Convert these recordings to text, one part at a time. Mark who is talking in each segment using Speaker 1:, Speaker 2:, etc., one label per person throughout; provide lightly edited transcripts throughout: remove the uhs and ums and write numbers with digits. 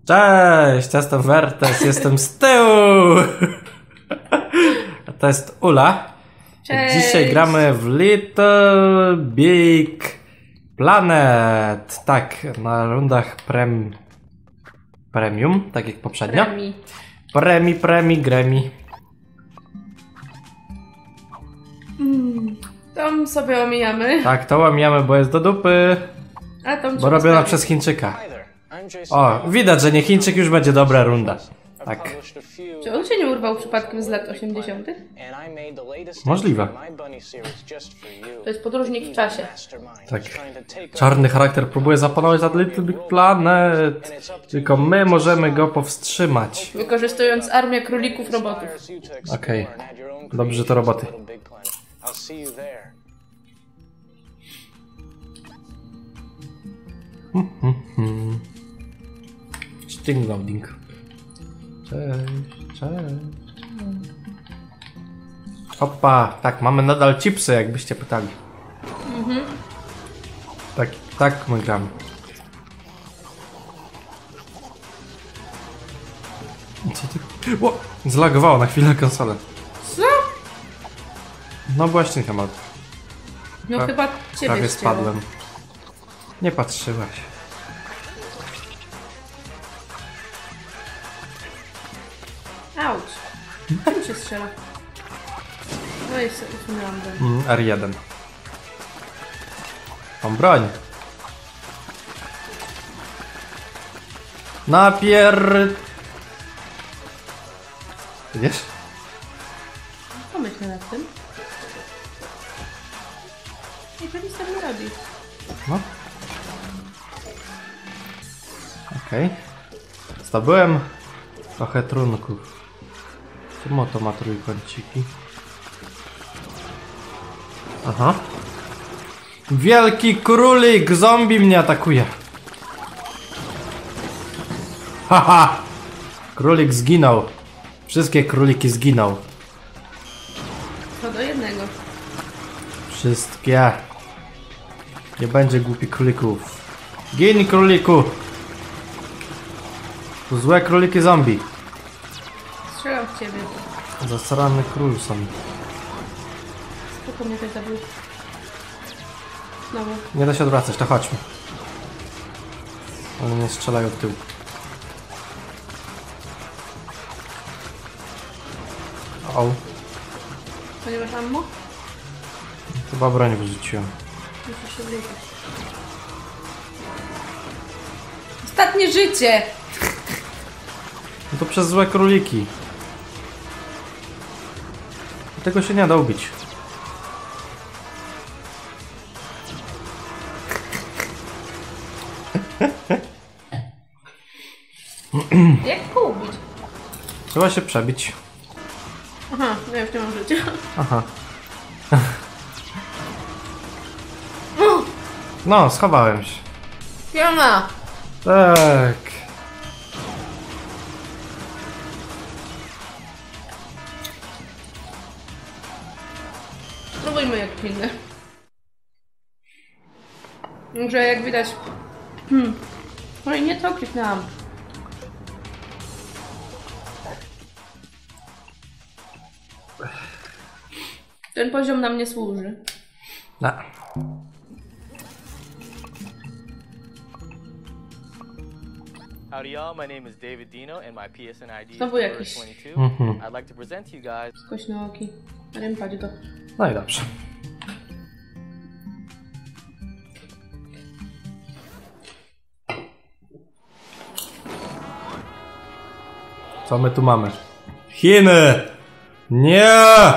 Speaker 1: Cześć, jestem Wertes, jestem z tyłu. A to jest Ula.
Speaker 2: Cześć.
Speaker 1: Dzisiaj gramy w Little Big Planet. Tak, na rundach premium, tak jak poprzednio. Gremi.
Speaker 2: Tam sobie omijamy.
Speaker 1: Tak, to łamiamy, bo jest do dupy.
Speaker 2: A tam
Speaker 1: Bo robiona przez Chińczyka. O, widać, że nie Chińczyk, już będzie dobra runda. Tak.
Speaker 2: Czy on się nie urwał przypadkiem z lat 80.?
Speaker 1: Możliwe.
Speaker 2: To jest podróżnik w czasie.
Speaker 1: Tak. Czarny charakter próbuje zapanować nad Little Big Planet. Tylko my możemy go powstrzymać.
Speaker 2: Wykorzystując armię królików robotów.
Speaker 1: Okej. Dobrze, że to roboty. Sting loading. Cześć. Hopa, tak, mamy nadal chipsy, jakbyście pytali. Tak my gramy. Co ty? O, zlagowało na chwilę konsolę.
Speaker 2: Co?
Speaker 1: No właśnie temat.
Speaker 2: No chyba ciebie
Speaker 1: Prawie
Speaker 2: ścięło.
Speaker 1: spadłem. Nie patrzyłaś.
Speaker 2: Auć. Czym się strzela? No i sobie usunęłam go.
Speaker 1: R1. Mam broń. Wiesz?
Speaker 2: Pomyślę nad tym. I to nic tam nie robi.
Speaker 1: No. Okej. Zdobyłem trochę trunków. Czemu to ma trójkąciki? Aha. Wielki królik zombie mnie atakuje. Haha! Królik zginął. Wszystkie króliki zginął.
Speaker 2: To do jednego.
Speaker 1: Wszystkie. Nie będzie głupi królików. Gin, króliku! Tu złe króliki zombie.
Speaker 2: Strzelam w ciebie.
Speaker 1: Zasrany król są.
Speaker 2: Spoko mnie też zabił. Znowu.
Speaker 1: Nie da się odwracać, to chodźmy. One nie strzelają w tył. O,
Speaker 2: To nie masz ammo?
Speaker 1: chyba broń wyrzuciłem.
Speaker 2: Musisz się wliczyć. Ostatnie życie!
Speaker 1: No to przez złe króliki. Tego się nie da ubić.
Speaker 2: Jak go ubić?
Speaker 1: Trzeba się przebić.
Speaker 2: Aha, no ja już nie mam życia.
Speaker 1: Aha. No, schowałem się.
Speaker 2: Piona!
Speaker 1: Tak.
Speaker 2: Spróbujmy jak pilne. Może jak widać... No i nie to kliknęłam. Ten poziom nam nie służy.
Speaker 1: No.
Speaker 3: Howdy y'all, my name is David Dino and my PSN ID is
Speaker 2: Znowu jakiś
Speaker 3: 22. I'd like to present to you guys
Speaker 2: skośnooki. Rympadź go.
Speaker 1: No i dobrze. Co my tu mamy? Chiny! Nie!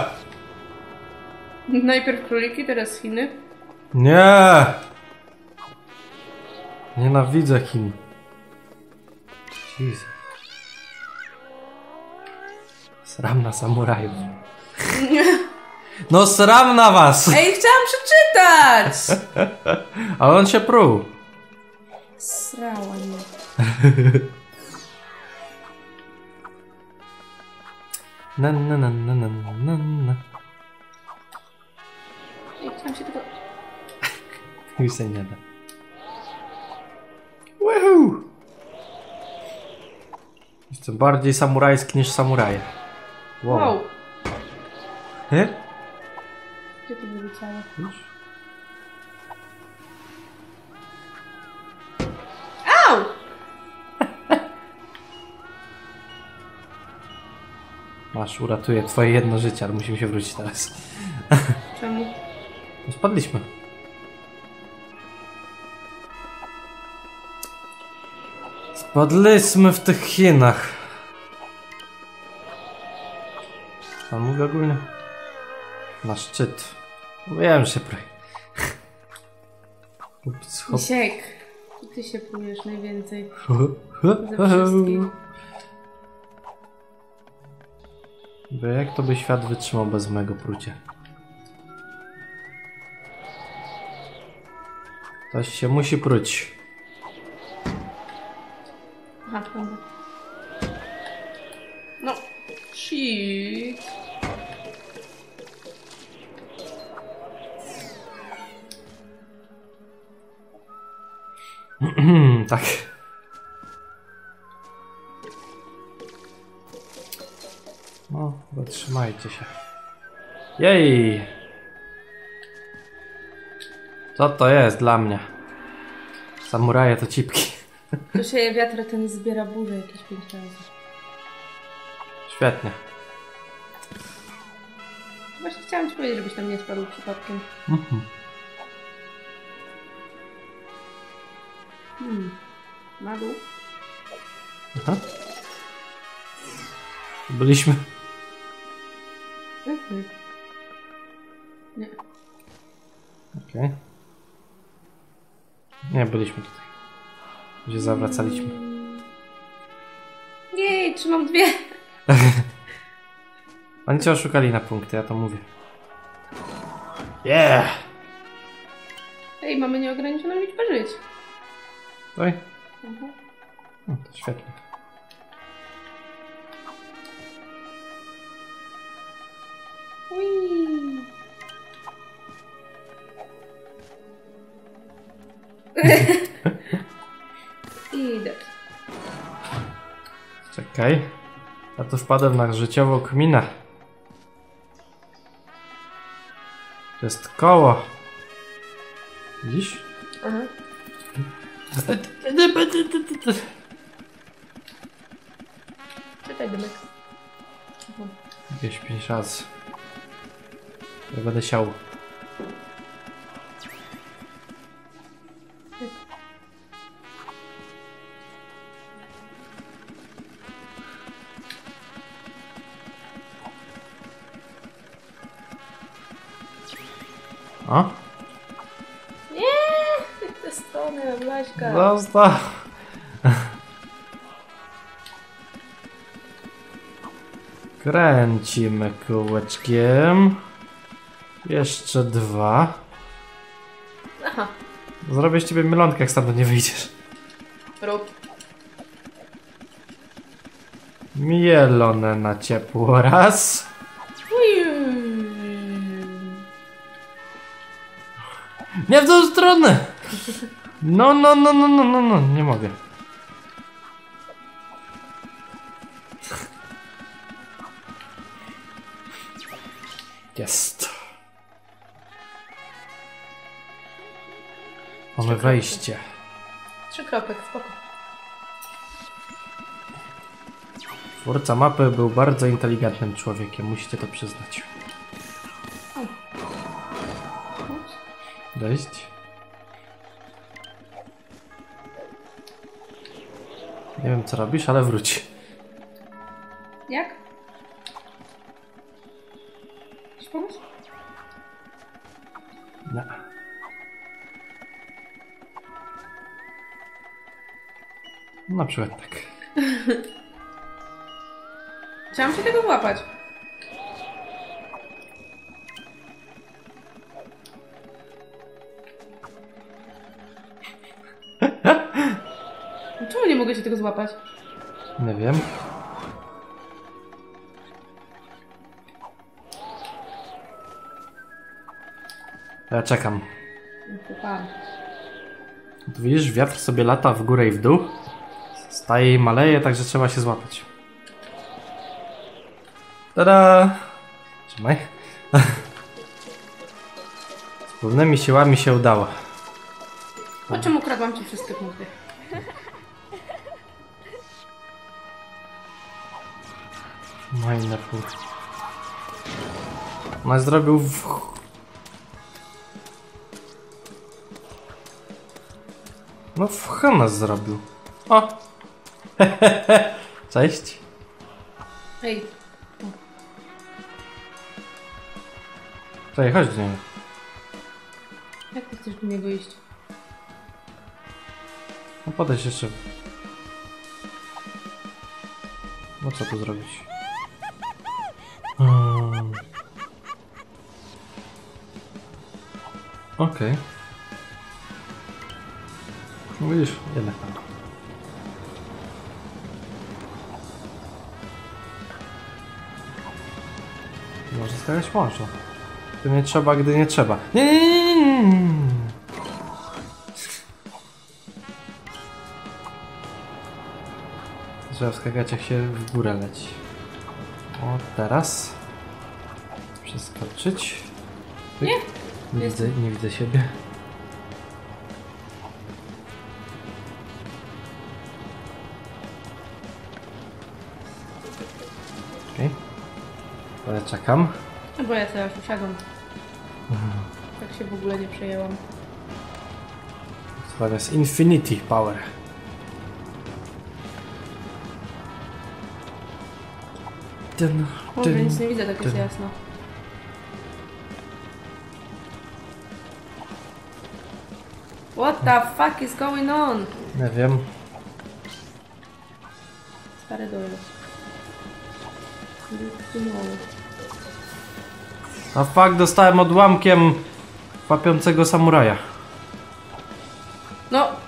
Speaker 2: Najpierw króliki, teraz Chiny.
Speaker 1: Nie! Nienawidzę Chin. Jezus. Sram na samurajów. No sram na was!
Speaker 2: Ej, chciałam przeczytać!
Speaker 1: Ale on się pruł.
Speaker 2: Srała mnie.
Speaker 1: Na.
Speaker 2: Ej, chciałam się tylko...
Speaker 1: Już się nie da. Woohoo! Jestem bardziej samurajski niż samuraje.
Speaker 2: Wow.
Speaker 1: He?
Speaker 2: Gdzie to wyleciało?
Speaker 1: Już?
Speaker 2: Au!
Speaker 1: Masz, uratuję twoje jedno życie, ale musimy się wrócić teraz.
Speaker 2: Czemu?
Speaker 1: No spadliśmy. Spadliśmy w tych Chinach. Pan mówi ogólnie? Na szczyt. Wiem, że proj. Ups, hop.
Speaker 2: Misiek, ty się plujesz najwięcej ze wszystkich.
Speaker 1: Bo jak to by świat wytrzymał bez mojego prucia? Ktoś się musi pruć.
Speaker 2: Aha, dobra. No, shit.
Speaker 1: Tak. No, zatrzymajcie się. Jej! Co to jest dla mnie? Samuraje to cipki.
Speaker 2: To się wiatr ten zbiera burzę jakieś 5 razy.
Speaker 1: Świetnie.
Speaker 2: Właśnie chciałam ci powiedzieć, żebyś tam nie spadł przypadkiem. Na dół.
Speaker 1: Aha. Byliśmy.
Speaker 2: Nie.
Speaker 1: Okej. Nie, byliśmy tutaj. Gdzie zawracaliśmy.
Speaker 2: Jej, trzymam 2.
Speaker 1: Oni cię oszukali na punkty, ja to mówię. Yeah!
Speaker 2: Ej, mamy nieograniczoną liczbę żyć.
Speaker 1: Oj.
Speaker 2: Aha.
Speaker 1: No to świetnie.
Speaker 2: Ui. Idę.
Speaker 1: Czekaj. Ja tu wpadłem na życiową kminę. To jest koło. Widzisz?
Speaker 2: Aha. Czytaj, Dymek.
Speaker 1: Jakieś 5 razy. Ja będę siał. O?
Speaker 2: Nie! W tę stronę, Blaśka.
Speaker 1: Zostaw. Kręcimy kółeczkiem. Jeszcze 2.
Speaker 2: Aha.
Speaker 1: Zrobię z ciebie mielonkę, jak stamtąd nie wyjdziesz.
Speaker 2: Rób.
Speaker 1: Mielone na ciepło raz. Nie w tą stronę! No, nie mogę. Jest. Mamy wejście.
Speaker 2: 3 kropek, spoko.
Speaker 1: Twórca mapy był bardzo inteligentnym człowiekiem, musicie to przyznać. Dojść. Nie wiem co robisz, ale wróć.
Speaker 2: Jak? Chcesz pomóc?
Speaker 1: No. Na przykład tak.
Speaker 2: Chciałam się tego złapać. Czemu nie mogę się tego złapać?
Speaker 1: Nie wiem. Ja czekam.
Speaker 2: No to pan.
Speaker 1: Tu widzisz, wiatr sobie lata w górę i w dół. Staje i maleje, także trzeba się złapać. Tada! Trzymaj. Wspólnymi siłami się udało.
Speaker 2: Po czym ukradłam ci wszystkie punkty?
Speaker 1: Majne pół. No zrobił w... No w nas zrobił. O! Cześć.
Speaker 2: Ej,
Speaker 1: Cześć, chodź do niego.
Speaker 2: jak ty chcesz do niego iść?
Speaker 1: No podejdź jeszcze. No co tu zrobić? Okej. No widzisz, jednak tam. Może skakać można. Gdy nie trzeba, gdy nie trzeba. Nie. Trzeba wskakać jak się w górę leci. O, teraz. Przeskoczyć.
Speaker 2: Nie.
Speaker 1: Nie widzę siebie. Okej. To ja czekam.
Speaker 2: No bo ja teraz usiadam. Tak się w ogóle nie przejęłam.
Speaker 1: To jest Infinity Power.
Speaker 2: Może nic nie widzę, tak jest jasno. What the fuck is going on?
Speaker 1: Nie wiem.
Speaker 2: Stary dojazd.
Speaker 1: A fuck, dostałem odłamkiem łapiącego samuraja.
Speaker 2: No!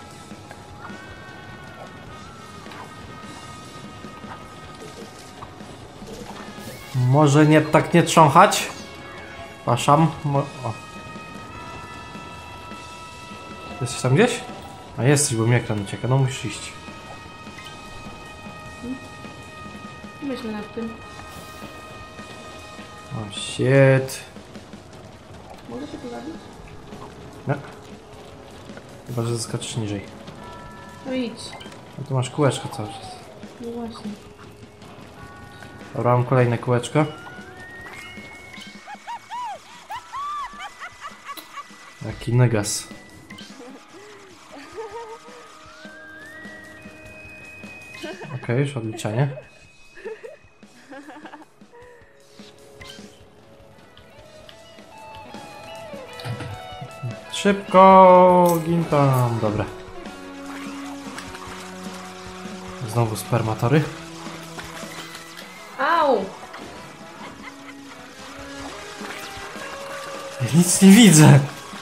Speaker 1: Może nie tak nie trząchać? Paszam. O. Jesteś tam gdzieś? A jesteś, bo mi ekran ucieka. No musisz iść.
Speaker 2: Myślę nad tym.
Speaker 1: O shit.
Speaker 2: Mogę się pobawić?
Speaker 1: Nie. Chyba, że zaskoczysz niżej.
Speaker 2: No idź.
Speaker 1: No tu masz kółeczko cały czas.
Speaker 2: No właśnie.
Speaker 1: Dobra, mam kolejne kółeczko. Jaki negas. Okej, już odliczanie. Szybko! Gin tam. Dobra. Znowu spermatory.
Speaker 2: Au!
Speaker 1: Ja nic nie widzę.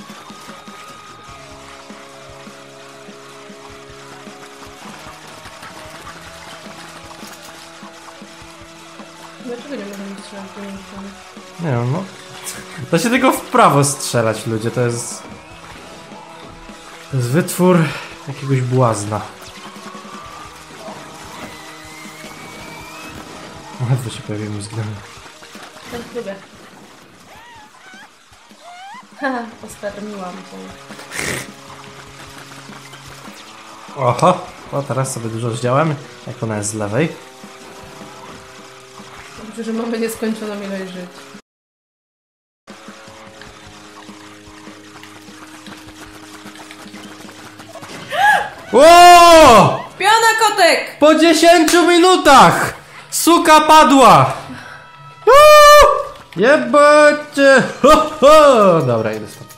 Speaker 2: Dlaczego nie możemy strzelać do niego?
Speaker 1: Nie wiem, no. Da się tylko w prawo strzelać, ludzie. To jest wytwór jakiegoś błazna. Ledwo się pojawił mi zgnany.
Speaker 2: Tak lubię. Haha, postarmiłam to.
Speaker 1: Oho! O, teraz sobie dużo zdziałam. Jak ona jest z lewej.
Speaker 2: Dobrze, że mamy nieskończoną ilość żyć.
Speaker 1: O!
Speaker 2: Piona kotek!
Speaker 1: Po 10 minutach! Suka padła! Jebacie! Ho, ho! Dobra, idę stąd.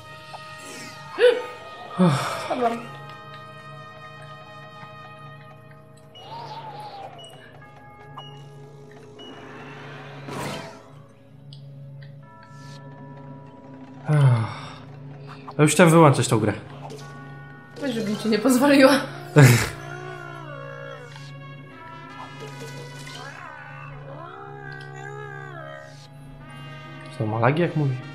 Speaker 2: Spadłam.
Speaker 1: Ja już chciałem wyłączyć tą grę.
Speaker 2: Weź, żebym ci nie pozwoliła.
Speaker 1: Co, ma lagi, jak mówi?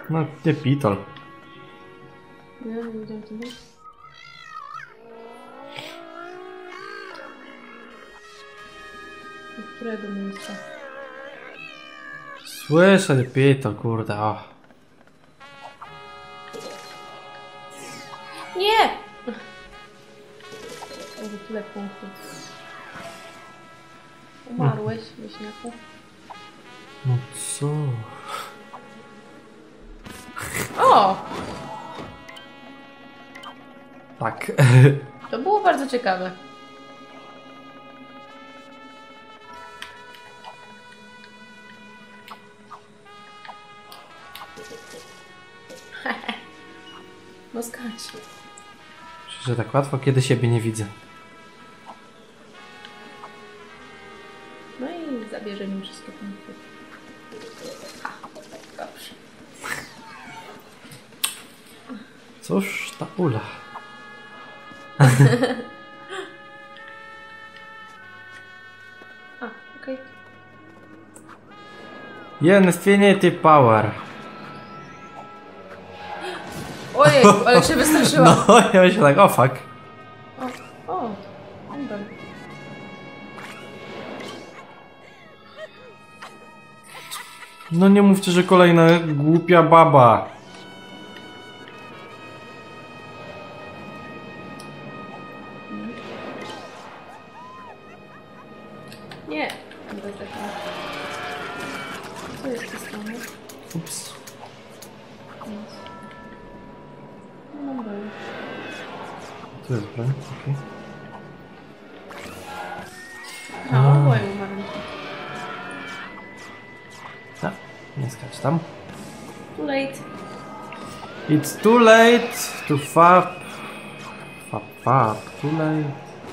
Speaker 1: No, nie pitol.
Speaker 2: Nie, nie widziałem tego. Do którego miejsca?
Speaker 1: Słyszę, nie pitol, kurde, o.
Speaker 2: Nie! Może tyle punktów. Umarłeś, wieśniaku.
Speaker 1: No co?
Speaker 2: O!
Speaker 1: Tak.
Speaker 2: To było bardzo ciekawe. No skacz.
Speaker 1: Że tak łatwo, kiedy siebie nie widzę.
Speaker 2: No i zabierze mi wszystkie punkty. Ha, dobrze.
Speaker 1: Cóż, ta ula.
Speaker 2: A, okej.
Speaker 1: Infinity Power.
Speaker 2: Ojej, ale się wystraszyłam.
Speaker 1: No, ja myślę tak, o fuck.
Speaker 2: O, dobra.
Speaker 1: No nie mówcie, że kolejna głupia baba.
Speaker 2: Nie. Dobra, tak. Co jest z strony?
Speaker 1: Ups.
Speaker 2: No dobra.
Speaker 1: Tu jest broń, okej.
Speaker 2: A, oboje umarli.
Speaker 1: Tak, nie skacz tam.
Speaker 2: Too late.
Speaker 1: It's too late to fap. Fap, too late.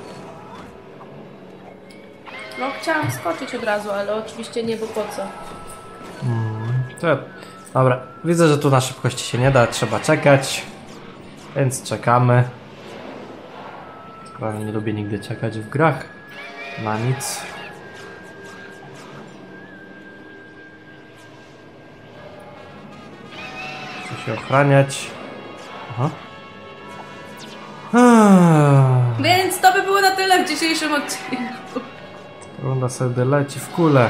Speaker 2: No chciałam skoczyć od razu, ale oczywiście nie, bo po co?
Speaker 1: To, dobra, widzę, że tu na szybkości się nie da, trzeba czekać. Więc czekamy. Prawie nie lubię nigdy czekać w grach. Na nic. Chcę się ochraniać. Aha.
Speaker 2: Więc to by było na tyle w dzisiejszym odcinku.
Speaker 1: Runda sobie leci w kulę.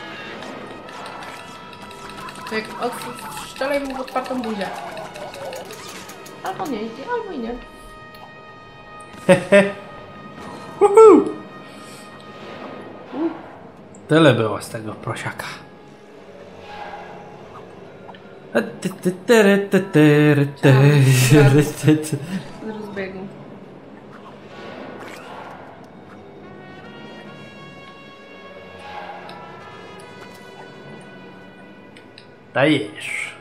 Speaker 2: Tak, szczelej mu w otwartą buzię. Albo nie, albo i nie.
Speaker 1: Tyle było z tego prosiaka.
Speaker 2: Z rozbiegu.
Speaker 1: Dajesz.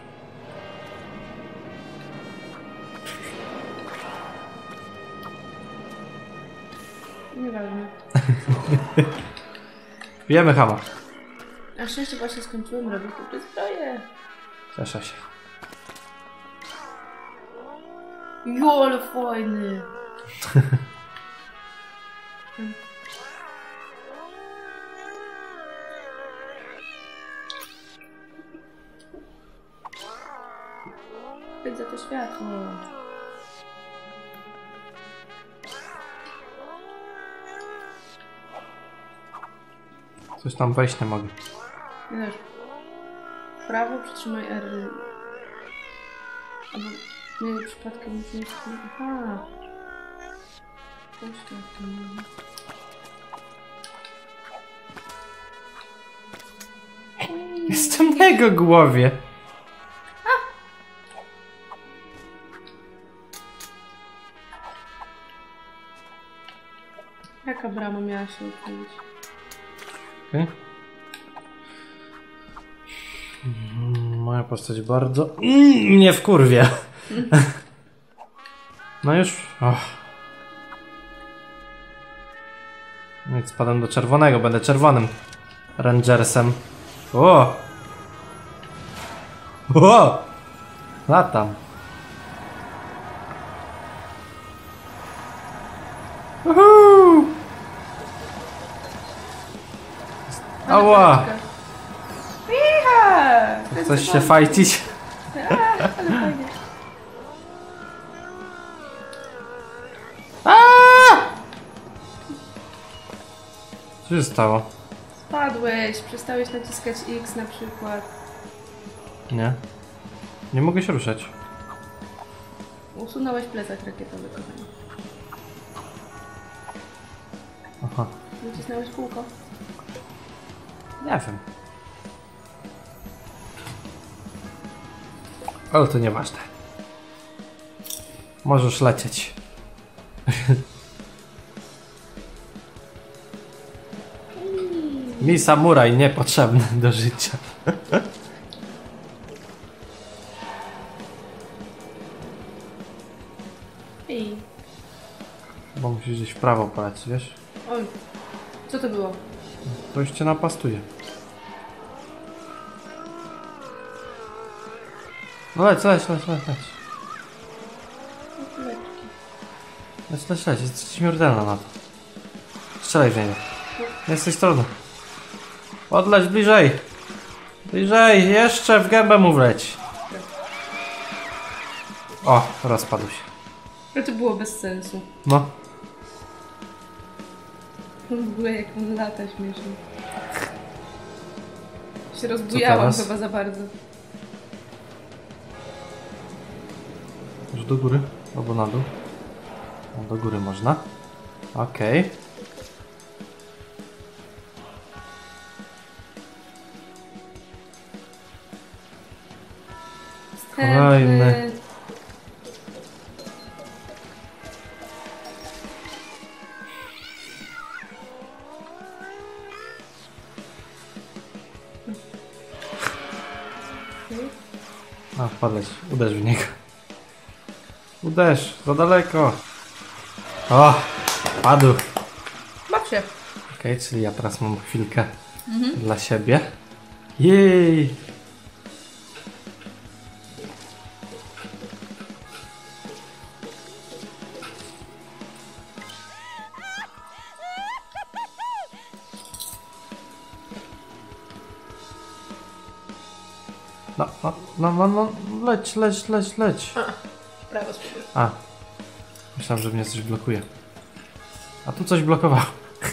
Speaker 2: Nieważne.
Speaker 1: Wiemy, Hama.
Speaker 2: Na szczęście właśnie skończyłem robić te zbroje.
Speaker 1: Cieszę się.
Speaker 2: Jo, ale fajny. Widzę to światło.
Speaker 1: Coś tam wejść nie mogę.
Speaker 2: Wiesz, w prawo przytrzymaj R. Albo nie, przypadkiem nic nie jest. Aha. To światło.
Speaker 1: Jestem na jego głowie.
Speaker 2: Jaka brama miała się otworzyć?
Speaker 1: Okay. Moja postać bardzo mnie wkurwia. No już. Oh. Nic, spadam do czerwonego, będę czerwonym Rangersem. O! O! Latam. Uhu! Ała!
Speaker 2: Iha!
Speaker 1: Chcesz się fajcić?
Speaker 2: Ale fajnie.
Speaker 1: Co się stało?
Speaker 2: Spadłeś, przestałeś naciskać X na przykład.
Speaker 1: Nie. Nie mogę się ruszać.
Speaker 2: Usunąłeś plecak rakietowy, kochanie.
Speaker 1: Aha.
Speaker 2: Nacisnąłeś kółko.
Speaker 1: Nie wiem. Ale to nieważne. Możesz lecieć. Mi samuraj niepotrzebny do życia.
Speaker 2: Ej.
Speaker 1: Bo musisz gdzieś w prawo polecieć, wiesz?
Speaker 2: Oj. Co to było?
Speaker 1: Ktoś cię napastuje. No leć. Leć, jesteś śmiertelna na to. Strzelaj w niego. Nie z tej strony. Podleć bliżej. Bliżej, jeszcze w gębę mu wleć. O, rozpadł się.
Speaker 2: Ale to było bez sensu.
Speaker 1: No.
Speaker 2: W ogóle jak on lata śmiesznie. Się rozbujałam
Speaker 1: teraz?
Speaker 2: chyba za bardzo.
Speaker 1: Już do góry? Albo na dół? No, do góry można. Okej. Kolejny. A, wpadłeś. Uderz w niego. Uderz, za daleko. O, padł.
Speaker 2: Baw się.
Speaker 1: Okej, czyli ja teraz mam chwilkę dla siebie. Jej! No, leć.
Speaker 2: Prawo spróbuj.
Speaker 1: A, myślałem, że mnie coś blokuje. A tu coś blokowało.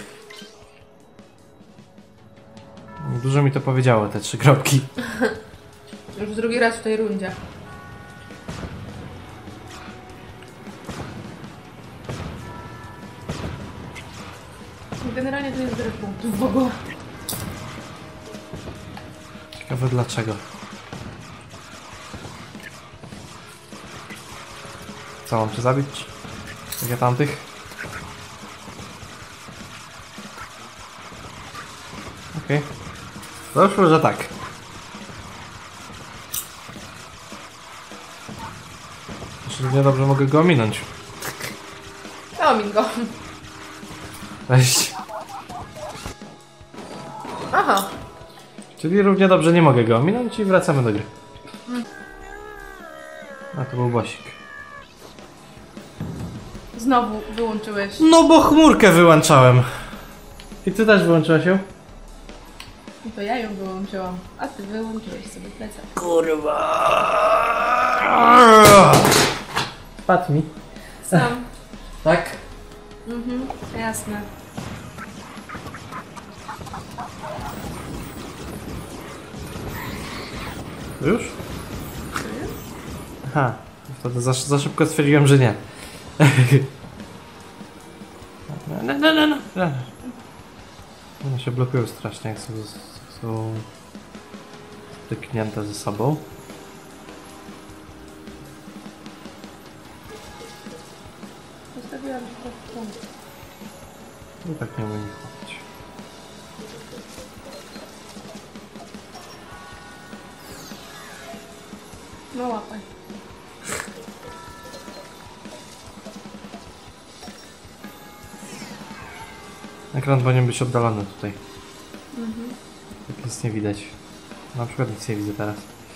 Speaker 1: Dużo mi to powiedziało, te 3 kropki.
Speaker 2: Już drugi raz w tej rundzie. Generalnie to jest 0 punktów w ogóle.
Speaker 1: Ciekawe dlaczego. Co, mam cię zabić? Jak ja tamtych? Okej. Załóżmy, że tak. Równie dobrze mogę go ominąć.
Speaker 2: Omin go.
Speaker 1: Weź.
Speaker 2: Aha.
Speaker 1: Czyli równie dobrze nie mogę go ominąć i wracamy do gry. A to był bosik.
Speaker 2: Znowu wyłączyłeś.
Speaker 1: No bo chmurkę wyłączałem. I ty też wyłączyłeś ją?
Speaker 2: No to ja ją wyłączyłam, a ty wyłączyłeś sobie plecak.
Speaker 1: Kurwa! Spadł mi.
Speaker 2: Sam.
Speaker 1: Tak?
Speaker 2: Mhm, jasne.
Speaker 1: Już? Aha, wtedy za szybko stwierdziłem, że nie. No. One się blokują strasznie, jak są styknięte ze sobą.
Speaker 2: Zostawiłam się w punkt.
Speaker 1: I tak nie umiem chodzić.
Speaker 2: No łapaj.
Speaker 1: Ekran powinien być oddalony tutaj. Tak nic nie widać. Na przykład nic nie widzę teraz.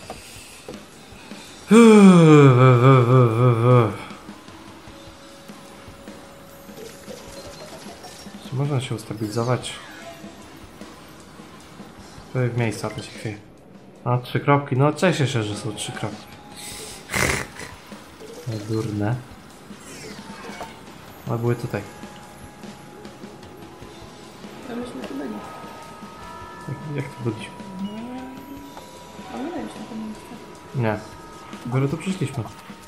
Speaker 1: Czy można się ustabilizować? To w miejscu, to się chwieje. No, 3 kropki. No cieszę się, że są 3 kropki. Durne. Ale były tutaj.
Speaker 2: To myśmy tu byli.
Speaker 1: Jak to budzić?
Speaker 2: A my już na to miejsce.
Speaker 1: Nie. Dopiero tu przyszliśmy.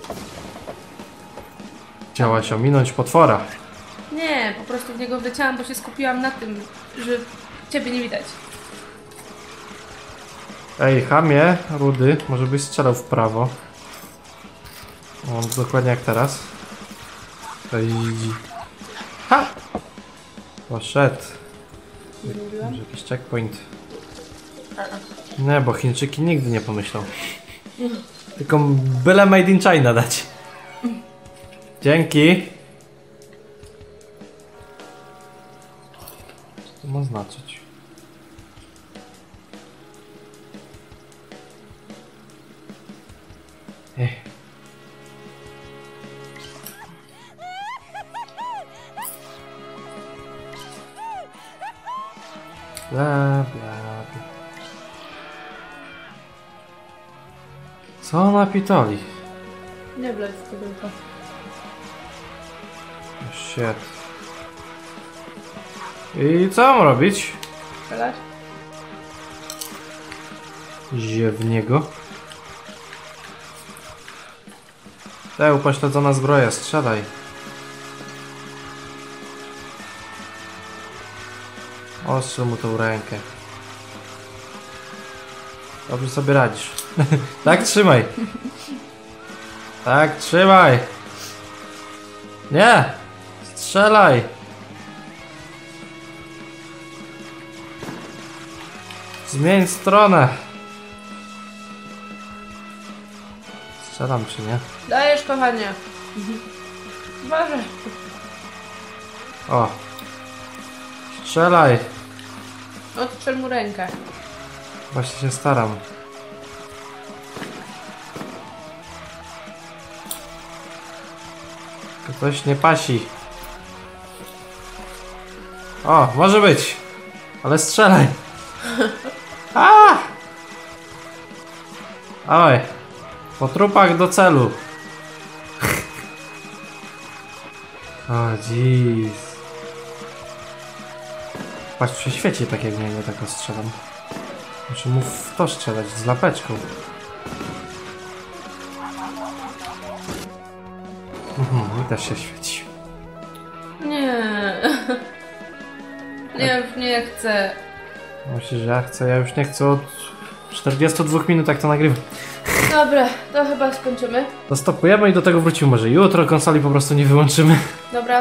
Speaker 1: Chciałaś ominąć potwora.
Speaker 2: Nie, po prostu w niego wleciałam, bo się skupiłam na tym, że ciebie nie widać.
Speaker 1: Ej, chamie, rudy, może byś strzelał w prawo. O, dokładnie jak teraz. Ej. Ha! Poszedł.
Speaker 2: Nie mówiłam?
Speaker 1: Może jakiś checkpoint. Nie, bo Chińczyki nigdy nie pomyślą. Tylko byle made in China dać. Dzięki. Co to ma znaczyć? Ech. Bla, bla, bla. Co ona pitoli?
Speaker 2: Nie wleć z tego tylko.
Speaker 1: Shit. I co mam robić?
Speaker 2: Strzelać?
Speaker 1: Ziewniego. Upośledzona zbroja, strzelaj. Ostrzel mu tą rękę. Dobrze sobie radzisz. Tak, trzymaj. Tak, trzymaj. Nie! Strzelaj! Zmień stronę. Strzelam czy nie?
Speaker 2: Dajesz, kochanie. Uważaj.
Speaker 1: O! Strzelaj!
Speaker 2: Odstrzel mu rękę.
Speaker 1: Właśnie się staram. To coś nie pasi. O, może być. Ale strzelaj. A! Oj. Po trupach do celu. O, jeez. Patrz, się świeci tak jak nie tak strzelam. Muszę mu w to strzelać z lapeczką. Mi też się świeci.
Speaker 2: Nie. Nie, już nie chcę.
Speaker 1: Myślę, że ja chcę, ja już nie chcę od 42 minut jak to nagrywam.
Speaker 2: Dobra, to chyba skończymy.
Speaker 1: To stopujemy i do tego wrócimy może jutro, konsoli po prostu nie wyłączymy.
Speaker 2: Dobra.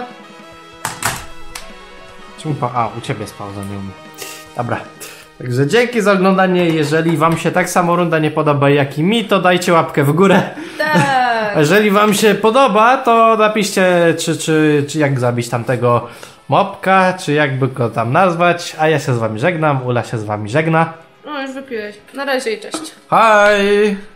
Speaker 1: Czemu a, u ciebie jest pauza, nie u mnie. Dobra. Także dzięki za oglądanie. Jeżeli wam się tak samo runda nie podoba jak i mi, to dajcie łapkę w górę.
Speaker 2: Tak.
Speaker 1: A jeżeli wam się podoba, to napiszcie czy jak zabić tamtego mopka, czy jakby go tam nazwać. A ja się z wami żegnam, Ula się z wami żegna.
Speaker 2: No już wypiłeś. Na razie i cześć.
Speaker 1: Hej!